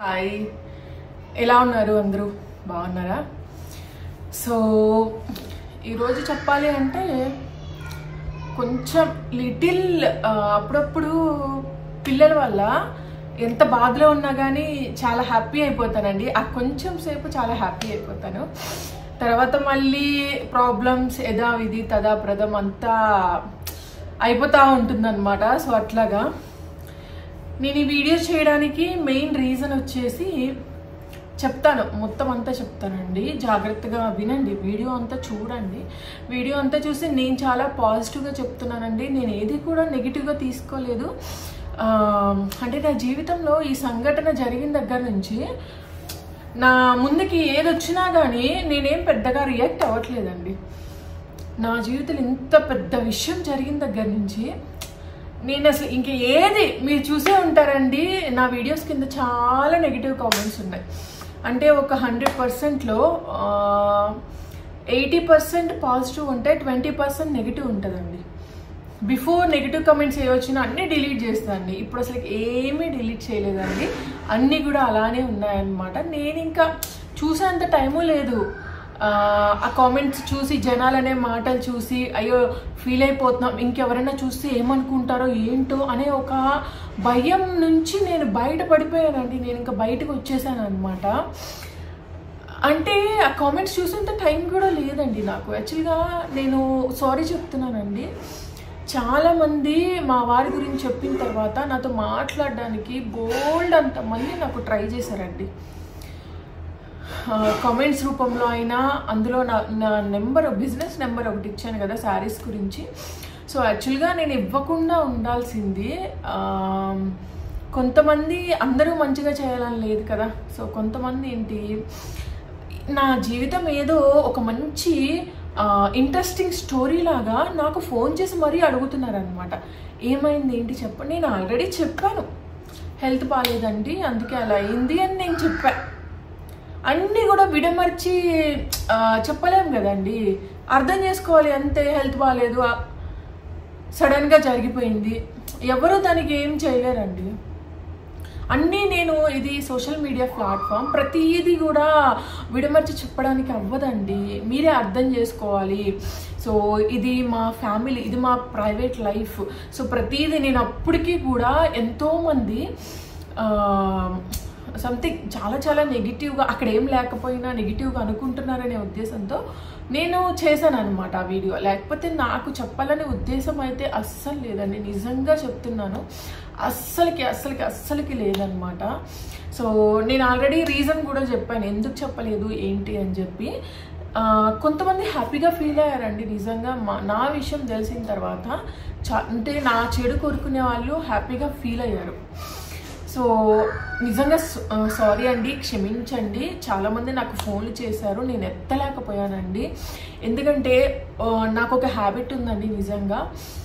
Hi, ఎలా ఉన్నారు? అందరూ బాగున్నారా? సో ఈరోజు చెప్పాలి అంటే కొంచెం లిటిల్ అప్పుడప్పుడు పిల్లల వల్ల ఎంత బాధలో ఉన్నా కానీ చాలా హ్యాపీ అయిపోతానండి. ఆ కొంచెం సేపు చాలా హ్యాపీ అయిపోతాను. తర్వాత మళ్ళీ ప్రాబ్లమ్స్ యథావిధి తదాప్రదం అంతా అయిపోతూ ఉంటుందన్నమాట. సో అట్లాగా నేను ఈ వీడియో చేయడానికి మెయిన్ రీజన్ వచ్చేసి చెప్తాను, మొత్తం అంతా చెప్తానండి. జాగ్రత్తగా వినండి, వీడియో అంతా చూడండి. వీడియో అంతా చూసి నేను చాలా పాజిటివ్గా చెప్తున్నానండి. నేను ఏది కూడా నెగిటివ్గా తీసుకోలేదు. అంటే నా జీవితంలో ఈ సంఘటన జరిగిన దగ్గర నుంచి నా ముందుకి ఏది వచ్చినా కానీ నేనేం పెద్దగా రియాక్ట్ అవ్వట్లేదండి. నా జీవితంలో ఇంత పెద్ద విషయం జరిగిన దగ్గర నుంచి నేను అసలు ఇంక ఏది మీరు చూసే ఉంటారండి. నా వీడియోస్ కింద చాలా నెగిటివ్ కామెంట్స్ ఉన్నాయి. అంటే ఒక 100%లో 80% పాజిటివ్ ఉంటాయి, 20% నెగిటివ్ ఉంటుందండి. బిఫోర్ నెగిటివ్ కామెంట్స్ ఏ వచ్చినా అన్నీ డిలీట్ చేస్తానండి. ఇప్పుడు అసలు ఏమీ డిలీట్ చేయలేదండి, అన్నీ కూడా అలానే ఉన్నాయన్నమాట. నేను ఇంకా చూసేంత టైము లేదు. ఆ కామెంట్స్ చూసి, జనాలనే మాటలు చూసి అయ్యో ఫీల్ అయిపోతున్నాం, ఇంకెవరైనా చూస్తే ఏమనుకుంటారో ఏంటో అనే ఒక భయం నుంచి నేను బయటపడిపోయానండి. నేను ఇంకా బయటకు వచ్చేసాను అనమాట. అంటే ఆ కామెంట్స్ చూసేంత టైం కూడా లేదండి నాకు. యాక్చువల్గా నేను సారీ చెప్తున్నానండి. చాలామంది మా వారి గురించి చెప్పిన తర్వాత నాతో మాట్లాడడానికి బోల్డ్ అంతమంది నాకు ట్రై చేశారండి. కామెంట్స్ రూపంలో అయినా, అందులో నా నెంబర్, బిజినెస్ నెంబర్ ఒకటి ఇచ్చాను కదా శారీస్ గురించి. సో యాక్చువల్గా నేను ఇవ్వకుండా ఉండాల్సింది. కొంతమంది అందరూ మంచిగా చేయాలని లేదు కదా. సో కొంతమంది ఏంటి, నా జీవితం ఏదో ఒక మంచి ఇంట్రెస్టింగ్ స్టోరీ లాగా నాకు ఫోన్ చేసి మరీ అడుగుతున్నారనమాట. ఏమైంది ఏంటి చెప్పండి. నేను ఆల్రెడీ చెప్పాను, హెల్త్ బాగాలేదండి అందుకే అలా అయింది అని నేను చెప్పాను. అన్నీ కూడా విడమర్చి చెప్పలేము కదండి, అర్థం చేసుకోవాలి అంతే. హెల్త్ బాగాలేదు, సడన్గా జరిగిపోయింది, ఎవరు దానికి ఏం చేయలేరండి. అన్నీ నేను, ఇది సోషల్ మీడియా ప్లాట్ఫామ్, ప్రతిదీ కూడా విడమర్చి చెప్పడానికి అవ్వదండి. మీరే అర్థం చేసుకోవాలి. సో ఇది మా ఫ్యామిలీ, ఇది మా ప్రైవేట్ లైఫ్. సో ప్రతిదీ నేను అప్పటికీ కూడా ఎంతోమంది సంథింగ్ చాలా చాలా నెగిటివ్గా, అక్కడ ఏం లేకపోయినా నెగిటివ్గా అనుకుంటున్నారనే ఉద్దేశంతో నేను చేశాను అనమాట ఆ వీడియో. లేకపోతే నాకు చెప్పాలనే ఉద్దేశం అయితే అస్సలు లేదండి, నిజంగా చెప్తున్నాను. అస్సలకి లేదనమాట. సో నేను ఆల్రెడీ రీజన్ కూడా చెప్పాను ఎందుకు చెప్పలేదు ఏంటి అని చెప్పి. కొంతమంది హ్యాపీగా ఫీల్ అయ్యారండి నిజంగా. నా విషయం తెలిసిన తర్వాత అంటే నా చెడు కోరుకునే వాళ్ళు హ్యాపీగా ఫీల్ అయ్యారు. సో నిజంగా సారీ అండి, క్షమించండి. చాలామంది నాకు ఫోన్లు చేశారు, నేను ఎత్తలేకపోయానండి. ఎందుకంటే నాకు ఒక హ్యాబిట్ ఉందండి నిజంగా.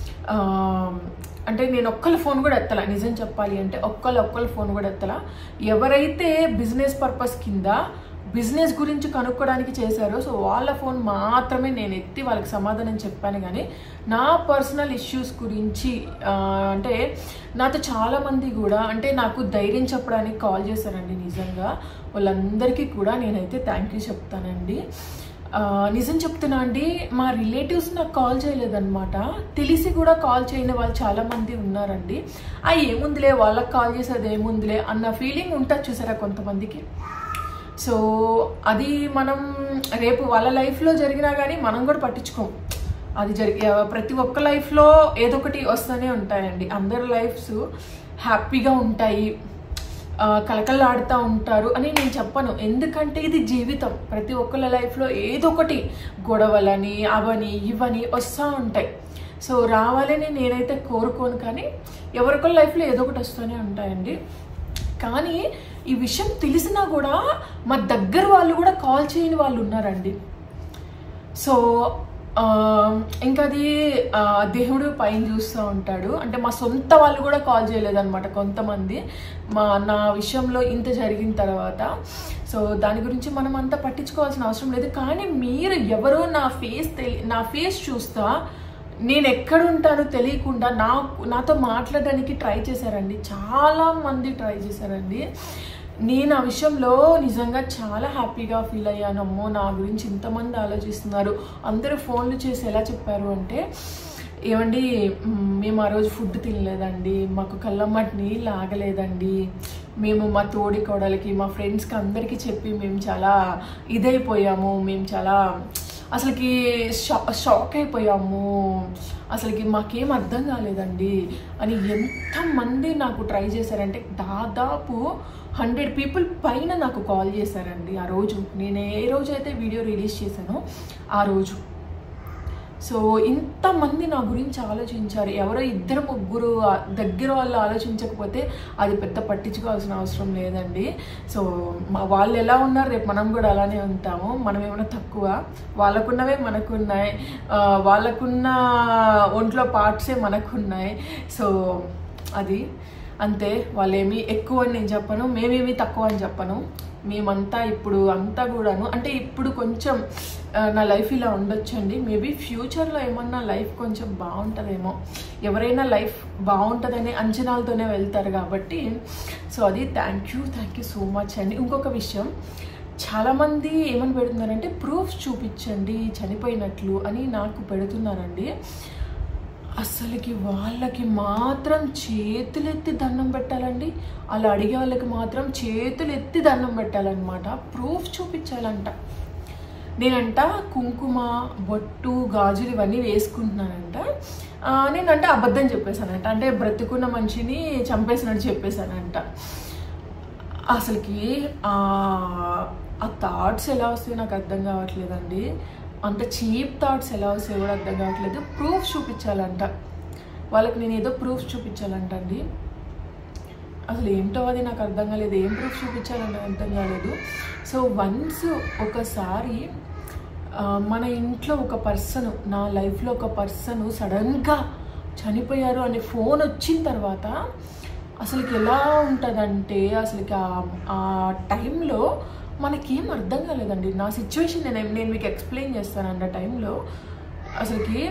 అంటే నేను ఒక్కళ్ళ ఫోన్ కూడా ఎత్తలా, నిజం చెప్పాలి అంటే ఒక్కళ్ళ ఫోన్ కూడా ఎత్తలా. ఎవరైతే బిజినెస్ పర్పస్ కింద బిజినెస్ గురించి కనుక్కోవడానికి చేశారో సో వాళ్ళ ఫోన్ మాత్రమే నేను ఎత్తి వాళ్ళకి సమాధానం చెప్పాను. కానీ నా పర్సనల్ ఇష్యూస్ గురించి అంటే నాతో చాలామంది కూడా అంటే నాకు ధైర్యం చెప్పడానికి కాల్ చేశారండి. నిజంగా వాళ్ళందరికీ కూడా నేనైతే థ్యాంక్ యూ చెప్తానండి. నిజం చెప్తున్నా అండి, మా రిలేటివ్స్ నాకు కాల్ చేయలేదన్నమాట. తెలిసి కూడా కాల్ చేయని వాళ్ళు చాలామంది ఉన్నారండి. ఏముందిలే, వాళ్ళకి కాల్ చేసేది ఏముందిలే అన్న ఫీలింగ్ ఉంటుంది చూసారా కొంతమందికి. సో అది మనం రేపు వాళ్ళ లైఫ్లో జరిగినా కానీ మనం కూడా పట్టించుకోం. అది ప్రతి ఒక్క లైఫ్లో ఏదో ఒకటి వస్తూనే ఉంటాయండి. అందరి లైఫ్స్ హ్యాపీగా ఉంటాయి, కలకలాడుతూ ఉంటారు అని నేను చెప్పను. ఎందుకంటే ఇది జీవితం. ప్రతి ఒక్కళ్ళ లైఫ్లో ఏదో ఒకటి గొడవలని అవని ఇవని వస్తూ ఉంటాయి. సో రావాలని నేనైతే కోరుకోను, కానీ ఎవరికొల్ల లైఫ్లో ఏదో ఒకటి వస్తూనే ఉంటాయండి. కానీ ఈ విషయం తెలిసినా కూడా మా దగ్గర వాళ్ళు కూడా కాల్ చేయని వాళ్ళు ఉన్నారండి. సో ఇంకా అది దేవుడు పైన చూస్తూ ఉంటాడు. అంటే మా సొంత వాళ్ళు కూడా కాల్ చేయలేదన్నమాట కొంతమంది నా విషయంలో ఇంత జరిగిన తర్వాత. సో దాని గురించి మనం అంతా పట్టించుకోవాల్సిన అవసరం లేదు. కానీ మీరు ఎవరో నా ఫేస్ చూస్తా నేను ఎక్కడ ఉంటానో తెలియకుండా నాతో మాట్లాడడానికి ట్రై చేశారండి. చాలా మంది ట్రై చేశారండి. నేను ఆ విషయంలో నిజంగా చాలా హ్యాపీగా ఫీల్ అయ్యాను. అమ్మో నా గురించి ఇంతమంది ఆలోచిస్తున్నారు. అందరూ ఫోన్లు చేసి ఎలా చెప్పారు అంటే, ఏమండి మేము ఆ రోజు ఫుడ్ తినలేదండి, మాకు కళ్ళమ్మటి నీళ్ళు ఆగలేదండి, మేము మా తోడి కోడలికి మా ఫ్రెండ్స్కి అందరికీ చెప్పి మేము చాలా ఇదైపోయాము, మేము చాలా అసలుకి షాక్ అయిపోయాము, అసలుకి మాకేం అర్థం కాలేదండి అని ఎంతమంది నాకు ట్రై చేశారంటే దాదాపు 100 people పైన నాకు కాల్ చేశారండి ఆ రోజు. నేను ఏ రోజైతే వీడియో రిలీజ్ చేశానో ఆ రోజు. సో ఇంతమంది నా గురించి ఆలోచించారు. ఎవరో 2-3 దగ్గర వాళ్ళు ఆలోచించకపోతే అది పెద్ద పట్టించుకోవాల్సిన అవసరం లేదండి. సో వాళ్ళు ఎలా ఉన్నారు రేపు మనం కూడా అలానే ఉంటాము. మనం ఏమైనా తక్కువ? వాళ్ళకున్నవే మనకున్నాయి, వాళ్ళకున్న ఒంట్లో పార్ట్సే మనకున్నాయి. సో అది అంతే. వాళ్ళేమి ఎక్కువ అని నేను చెప్పను, మేమేమి తక్కువ అని చెప్పను. మేమంతా ఇప్పుడు అంతా కూడాను అంటే ఇప్పుడు కొంచెం నా లైఫ్ ఇలా ఉండొచ్చండి. మేబీ ఫ్యూచర్లో ఏమన్నా లైఫ్ కొంచెం బాగుంటుందేమో. ఎవరైనా లైఫ్ బాగుంటుందనే అంచనాలతోనే వెళ్తారు కాబట్టి. సో అది థ్యాంక్ యూ సో మచ్ అండి. ఇంకొక విషయం, చాలామంది ఏమని పెడుతున్నారంటే ప్రూఫ్స్ చూపించండి చనిపోయినట్లు అని నాకు పెడుతున్నారండి. అసలుకి వాళ్ళకి మాత్రం చేతులెత్తి దండం పెట్టాలండి. అలా అడిగే వాళ్ళకి మాత్రం చేతులు ఎత్తి దండం పెట్టాలన్నమాట. ప్రూఫ్ చూపించాలంట. నేనంట కుంకుమ, బొట్టు, గాజులు ఇవన్నీ వేసుకుంటున్నానంట. నేనంట అబద్ధం చెప్పేశానంట. అంటే బ్రతుకున్న మనిషిని చంపేసినట్టు చెప్పేశానంట. అసలుకి ఆ థాట్స్ ఎలా వస్తాయో నాకు అర్థం కావట్లేదండి. అంత చీప్ థాట్స్ ఎలా వస్తాయో కూడా అర్థం కావట్లేదు. ప్రూఫ్ చూపించాలంట వాళ్ళకి. నేను ఏదో ప్రూఫ్ చూపించాలంట అండి. అసలు ఏంటో అది నాకు అర్థం కాలేదు. ఏం ప్రూఫ్ చూపించాలని అర్థం కాలేదు. సో వన్స్ ఒకసారి మన ఇంట్లో ఒక పర్సన్, నా లైఫ్లో ఒక పర్సన్ సడన్గా చనిపోయారు అనే ఫోన్ వచ్చిన తర్వాత అసలుకి ఎలా ఉంటుందంటే, అసలుకి ఆ టైంలో మనకేం అర్థం కాలేదండి. నా సిచ్యువేషన్ నేను మీకు ఎక్స్ప్లెయిన్ చేస్తానండి. ఆ టైంలో అసలుకి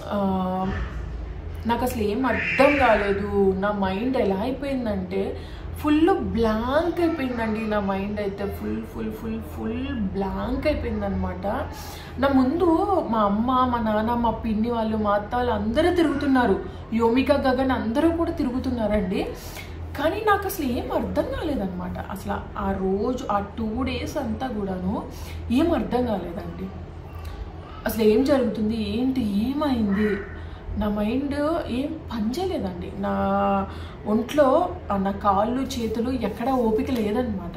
నాకు అసలు ఏం అర్థం కాలేదు. నా మైండ్ ఎలా అయిపోయిందంటే ఫుల్ బ్లాంక్ అయిపోయిందండి. నా మైండ్ అయితే ఫుల్ బ్లాంక్ అయిపోయిందనమాట. నా ముందు మా అమ్మ, మా నాన్న, మా పిన్ని వాళ్ళు, మా అత్త వాళ్ళు అందరూ తిరుగుతున్నారు. యోమిక, గగన్ అందరూ కూడా తిరుగుతున్నారండి. కానీ నాకు అసలు ఏం అర్థం కాలేదన్నమాట. అసలు ఆ రోజు ఆ 2 days అంతా కూడాను ఏం అర్థం కాలేదండి. అసలు ఏం జరుగుతుంది, ఏంటి, ఏమైంది, నా మైండ్ ఏం పనిచేయలేదండి. నా ఒంట్లో నా కాళ్ళు, చేతులు ఎక్కడ ఓపిక లేదనమాట.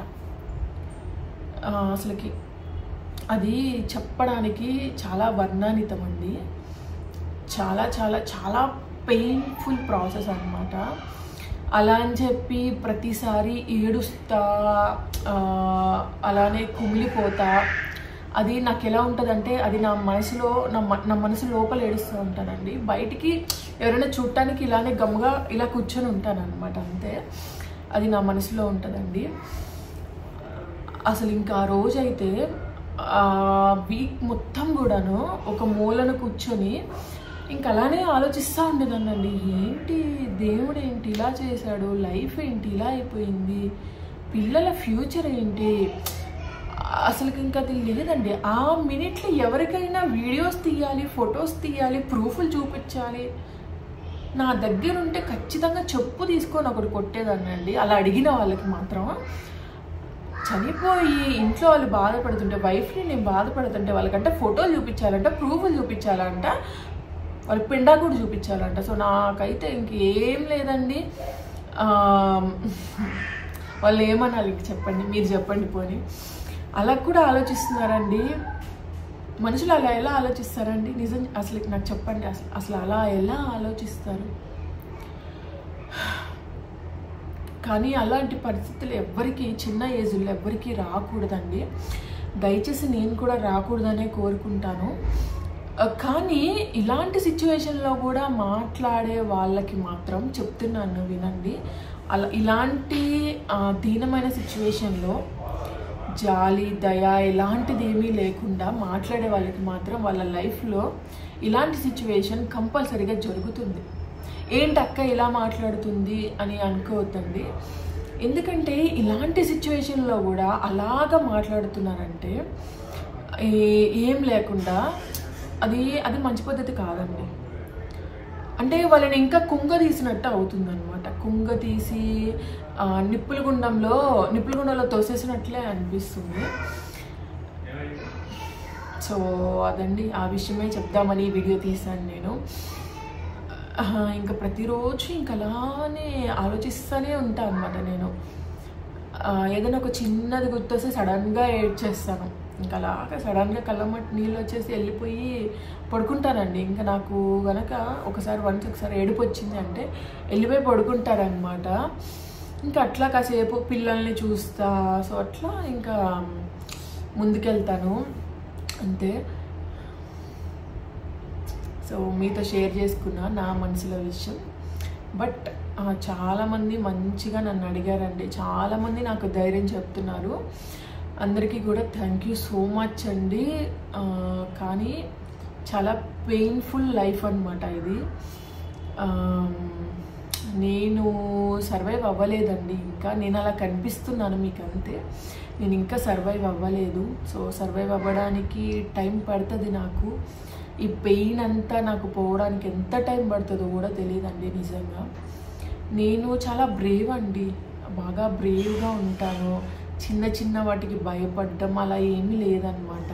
అసలుకి అది చెప్పడానికి చాలా వర్ణాతీతం అండి. చాలా చాలా చాలా పెయిన్ఫుల్ ప్రాసెస్ అన్నమాట. అలా అని చెప్పి ప్రతిసారి ఏడుస్తా, అలానే కుమిలిపోతా. అది నాకు ఎలా ఉంటుందంటే, అది నా మనసు లోపల ఏడుస్తూ ఉంటానండి. బయటికి ఎవరైనా చూడటానికి ఇలానే గమ్ముగా ఇలా కూర్చొని ఉంటానన్నమాట, అంతే. అది నా మనసులో ఉంటుందండి. అసలు ఇంకా ఆ రోజైతే వీక్ మొత్తం కూడాను ఒక మూలను కూర్చొని ఇంక అలానే ఆలోచిస్తూ ఉండేదానండి. ఏంటి దేవుడు ఏంటి ఇలా చేశాడు, లైఫ్ ఏంటి ఇలా అయిపోయింది, పిల్లల ఫ్యూచర్ ఏంటి, అసలుకి ఇంకా అది లేదండి. ఆ మినిట్లో ఎవరికైనా వీడియోస్ తీయాలి, ఫొటోస్ తీయాలి, ప్రూఫ్లు చూపించాలి, నా దగ్గర ఉంటే ఖచ్చితంగా చెప్పు తీసుకొని ఒకటి కొట్టేదాన్నండి. అలా అడిగిన వాళ్ళకి మాత్రం. చనిపోయి ఇంట్లో వాళ్ళు బాధపడుతుంటే, వైఫ్ని నేను బాధపడుతుంటే వాళ్ళకంటే ఫోటోలు చూపించాలంట, ప్రూఫ్లు చూపించాలంట, వాళ్ళ పిండా కూడా చూపించాలంట. సో నాకైతే ఇంకేం లేదండి. వాళ్ళు ఏమనాలి ఇంక చెప్పండి, మీరు చెప్పండి. పోనీ అలా కూడా ఆలోచిస్తున్నారండి మనుషులు. అలా ఎలా ఆలోచిస్తారండి నిజం? అసలు నాకు చెప్పండి, అసలు అలా ఎలా ఆలోచిస్తారు? కానీ అలాంటి పరిస్థితులు ఎవ్వరికి, చిన్న ఏజ్లో ఎవ్వరికి రాకూడదండి. దయచేసి నేను కూడా రాకూడదనే కోరుకుంటాను. కానీ ఇలాంటి సిచ్యువేషన్లో కూడా మాట్లాడే వాళ్ళకి మాత్రం చెప్తున్నాను వినండి. ఇలాంటి దీనమైన సిచ్యువేషన్లో జాలి, దయ ఇలాంటిది ఏమీ లేకుండా మాట్లాడే వాళ్ళకి మాత్రం వాళ్ళ లైఫ్లో ఇలాంటి సిచ్యువేషన్ కంపల్సరీగా జరుగుతుంది. ఏంటి అక్క ఇలా మాట్లాడుతుంది అని అనుకోవద్దండి. ఎందుకంటే ఇలాంటి సిచ్యువేషన్లో కూడా అలాగా మాట్లాడుతున్నారంటే ఏం లేకుండా అది మంచి పద్ధతి కాదండి. అంటే వాళ్ళని ఇంకా కుంగ తీసినట్టు అవుతుందన్నమాట. కుంగ తీసి నిప్పుల గుండంలో తోసేసినట్లే అనిపిస్తుంది. సో అదండి, ఆ విషయమే చెప్దామని వీడియో తీశాను నేను. ఇంకా ప్రతిరోజు ఇంకా అలానే ఆలోచిస్తూనే ఉంటాను అన్నమాట నేను. ఏదైనా ఒక చిన్నది గుర్తొస్తే సడన్గా ఏడ్చేస్తాను. ఇంకా అలాగా సడన్గా కళ్ళమట్టి నీళ్ళు వచ్చేసి వెళ్ళిపోయి పడుకుంటానండి. ఇంకా నాకు కనుక ఒకసారి ఏడుపు వచ్చింది అంటే వెళ్ళిపోయి పడుకుంటారనమాట. ఇంకా అట్లా కాసేపు పిల్లల్ని చూస్తా, సో అట్లా ఇంకా ముందుకెళ్తాను అంతే. సో మీతో షేర్ చేసుకున్నా నా మనసులో విషయం. బట్ చాలామంది మంచిగా నన్ను అడిగారండి, చాలామంది నాకు ధైర్యం చెప్తున్నారు. అందరికీ కూడా థ్యాంక్ యూ సో మచ్ అండి. కానీ చాలా పెయిన్ఫుల్ లైఫ్ అనమాట ఇది. నేను సర్వైవ్ అవ్వలేదండి ఇంకా. నేను అలా కనిపిస్తున్నాను మీకు అంతే, నేను ఇంకా సర్వైవ్ అవ్వలేదు. సో సర్వైవ్ అవ్వడానికి టైం పడుతుంది నాకు. ఈ పెయిన్ అంతా నాకు పోవడానికి ఎంత టైం పడుతుందో కూడా తెలియదండి నిజంగా. నేను చాలా బ్రేవ్ అండి, బాగా బ్రేవ్గా ఉంటాను. చిన్న వాటికి భయపడడం అలా ఏమీ లేదనమాట.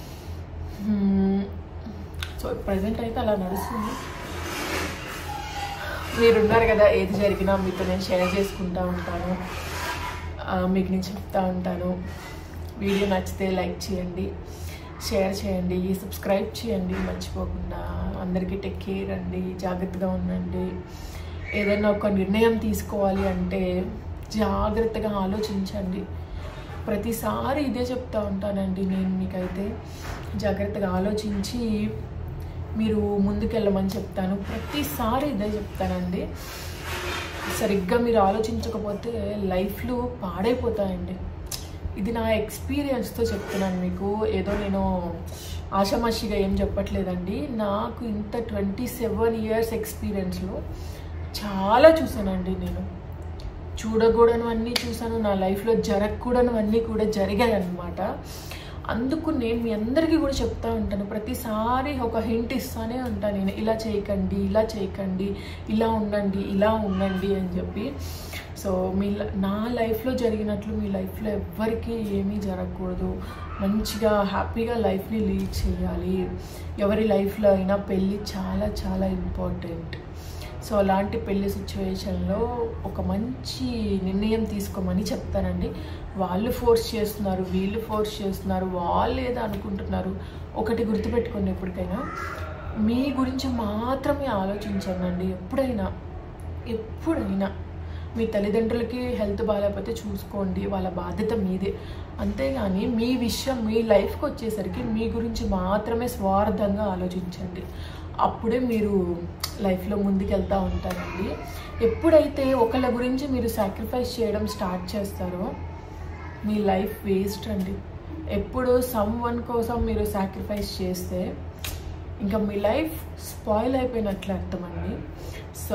సో ప్రజెంట్ అయితే అలా నడుస్తుంది. మీరున్నారు కదా, ఏది జరిగినా మీతో నేను షేర్ చేసుకుంటూ ఉంటాను, మీకు నేను చెప్తా ఉంటాను. వీడియో నచ్చితే లైక్ చేయండి, షేర్ చేయండి, సబ్స్క్రైబ్ చేయండి మర్చిపోకుండా. అందరికీ టేక్ కేర్ అండి, జాగ్రత్తగా ఉండండి. ఏదైనా ఒక నిర్ణయం తీసుకోవాలి అంటే జాగ్రత్తగా ఆలోచించండి. ప్రతిసారి ఇదే చెప్తా ఉంటానండి నేను మీకైతే. జాగ్రత్తగా ఆలోచించి మీరు ముందుకెళ్ళమని చెప్తాను. ప్రతిసారి ఇదే చెప్తానండి. సరిగ్గా మీరు ఆలోచించకపోతే లైఫ్లో పాడైపోతాయండి. ఇది నా ఎక్స్పీరియన్స్తో చెప్తున్నాను మీకు. ఏదో నేను ఆషామాషిగా ఏం చెప్పట్లేదండి. నాకు ఇంత 27 years ఎక్స్పీరియన్స్లో చాలా చూసానండి నేను. చూడకూడనివన్నీ చూసాను, నా లైఫ్లో జరగకూడనివన్నీ కూడా జరిగాయి అన్నమాట. అందుకు నేను మీ అందరికీ కూడా చెప్తా ఉంటాను, ప్రతిసారి ఒక హింట్ ఇస్తానే ఉంటాను నేను. ఇలా చేయకండి, ఇలా చేయకండి, ఇలా ఉండండి అని చెప్పి. సో నా లైఫ్లో జరిగినట్లు మీ లైఫ్లో ఎవ్వరికీ ఏమీ జరగకూడదు. మంచిగా హ్యాపీగా లైఫ్ని లీడ్ చేయాలి. ఎవరి లైఫ్లో అయినా పెళ్ళి చాలా చాలా ఇంపార్టెంట్. సో అలాంటి పెళ్లి సిచ్యువేషన్లో ఒక మంచి నిర్ణయం తీసుకోమని చెప్తానండి. వాళ్ళు ఫోర్స్ చేస్తున్నారు, వీళ్ళు ఫోర్స్ చేస్తున్నారు, వాళ్ళు ఏదో అనుకుంటున్నారు. ఒకటి గుర్తుపెట్టుకోండి, ఎప్పటికైనా మీ గురించి మాత్రమే ఆలోచించండి. ఎప్పుడైనా మీ తల్లిదండ్రులకి హెల్త్ బాగాలేకపోతే చూసుకోండి, వాళ్ళ బాధ్యత మీదే. అంతేగాని మీ విషయం, మీ లైఫ్కి వచ్చేసరికి మీ గురించి మాత్రమే స్వార్థంగా ఆలోచించండి. అప్పుడే మీరు లైఫ్లో ముందుకెళ్తూ ఉంటారండి. ఎప్పుడైతే ఒకళ్ళ గురించి మీరు సాక్రిఫైస్ చేయడం స్టార్ట్ చేస్తారో మీ లైఫ్ వేస్ట్ అండి. ఎప్పుడు సమ్వన్ కోసం మీరు సాక్రిఫైస్ చేస్తే ఇంకా మీ లైఫ్ స్పాయిల్ అయిపోయినట్లు అర్థం అండి. సో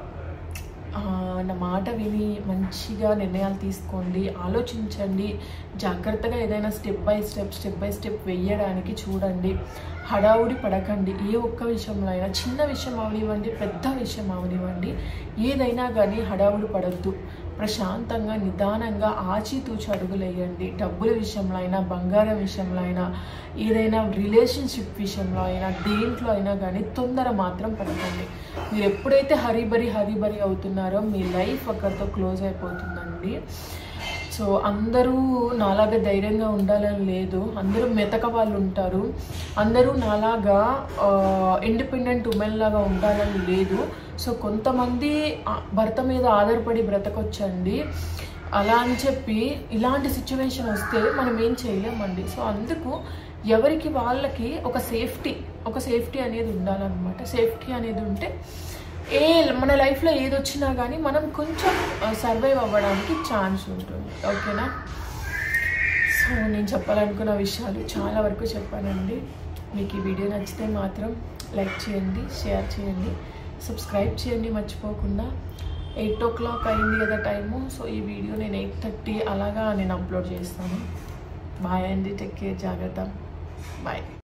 నా మాట విని మంచిగా నిర్ణయాలు తీసుకోండి, ఆలోచించండి, జాగ్రత్తగా ఏదైనా స్టెప్ బై స్టెప్ వెయ్యడానికి చూడండి. హడావుడి పడకండి. ఏ ఒక్క విషయంలో అయినా, చిన్న విషయం అవనివ్వండి, పెద్ద విషయం అవనివ్వండి, ఏదైనా కానీ హడావుడి పడద్దు. ప్రశాంతంగా నిదానంగా ఆచితూచి అడుగులు వేయండి. డబ్బుల విషయంలో అయినా, బంగారం విషయంలో అయినా, ఏదైనా రిలేషన్షిప్ విషయంలో అయినా, దేంట్లో అయినా కానీ తొందర మాత్రం పడకండి. మీరు ఎప్పుడైతే హరిబరి అవుతున్నారో మీ లైఫ్ అక్కడితో క్లోజ్ అయిపోతుందండి. సో అందరూ నాలాగా ధైర్యంగా ఉండాలని లేదు, అందరూ మెతక వాళ్ళు ఉంటారు. అందరూ నాలాగా ఇండిపెండెంట్ ఉమెన్ లాగా ఉండాలని లేదు. సో కొంతమంది భర్త మీద ఆధారపడి బ్రతకొచ్చండి. అలా అని చెప్పి ఇలాంటి సిచ్యువేషన్ వస్తే మనం ఏం చేయలేమండి. సో అందుకు ఎవరికి వాళ్ళకి ఒక సేఫ్టీ అనేది ఉండాలన్నమాట. సేఫ్టీ అనేది ఉంటే మన లైఫ్లో ఏది వచ్చినా కానీ మనం కొంచెం సర్వైవ్ అవ్వడానికి ఛాన్స్ ఉంటుంది. ఓకేనా? సో నేను చెప్పాలనుకున్న విషయాలు చాలా వరకు చెప్పానండి. మీకు ఈ వీడియో నచ్చితే మాత్రం లైక్ చేయండి, షేర్ చేయండి, సబ్స్క్రైబ్ చేయండి మర్చిపోకుండా. 8 o'clock అయింది కదా టైము. సో ఈ వీడియో నేను 8:30 అలాగా నేను అప్లోడ్ చేస్తాను. బాయ్ అండి, టేక్ కేర్, జాగ్రత్త, బాయ్.